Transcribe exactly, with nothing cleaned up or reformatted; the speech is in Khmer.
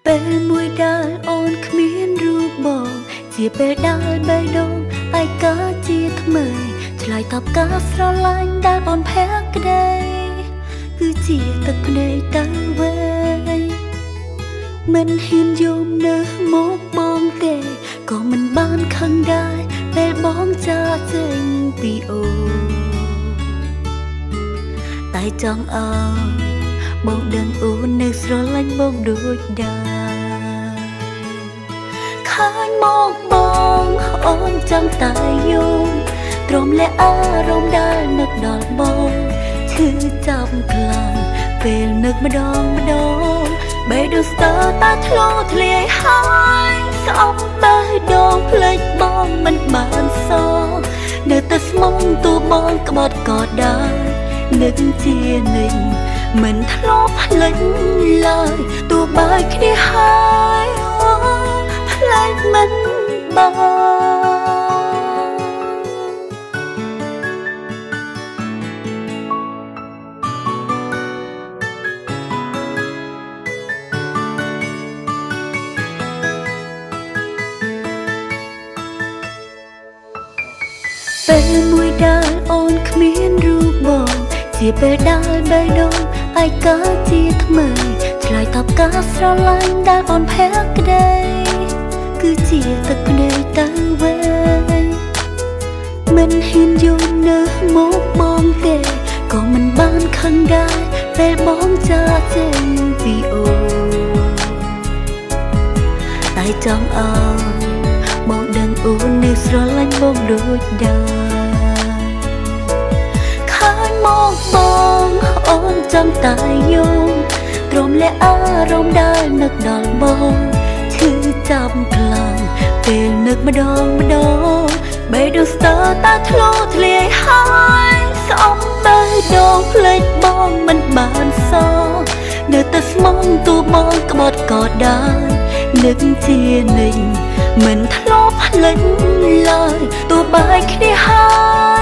ពេលមួយដែលអូនគ្មានរូបបងជាពេលដែលបេះដូងឯកាជាថ្មីឆ្លើយតបការស្រឡាញ់ដែលអូនភ័ក្រក្តីគឺជាទឹកភ្នែកទៅវិញមិនហ៊ានយំនៅមកបងទេក៏មិនបានខឹងដែរពេលបងចាចេញពីអូនតែចង់អើបងដឹងអូននៅស្រឡាញ់បងដូចដែរឃើញមកបងអូនចង់តែយំទ្រាំលែអារម្មណ៍ដែលនឹកដល់បងឈឺចាប់ខ្លាំងពេលនឹកម្ដងម្ដងបេះដូងស្ទើរតែធ្លោធ្លាយហើយស្អប់បេះដូងភ្លេចបងមិនបានសនៅតែស្មងទូបងក្បត់ក៏ដែរនឹកជានិញមិនធ្លាប់ភ្លេចឡើយទោះបីគ្នាហើយភ្លេចមិនបានពេលមួយដែលអូនគ្មានរូបបងជាពេលដែលបេះដូងឯកាជាថ្មីឆ្លើយតបការស្រឡាញ់ដែលអូនភ័ក្រក្តីគឺជាទឹកភ្នែកទៅវិញមិនហ៊ានយំនៅមកបងទេក៏មិនបានខឹងដែរពេលបងចាចេញពីអូនតែចង់អើបងដឹងអូននៅស្រឡាញ់បងដូចដែរឃើញមកបងអូនចង់តែយំទ្រាំលែអារម្មណ៍ដែលនឹកដល់បងឈឺចាប់ខ្លាំងពេលនឹកម្ដងម្ដងបេះដូងស្ទើរតែធ្លោធ្លាយហើយស្អប់បេះដូងភ្លេចបងមិនបានសនៅតែស្មងទូបងក្បត់ក៏ដែរនឹកជានិញមិនធ្លាប់ភ្លេចឡើយទោះបីគ្នាហើយ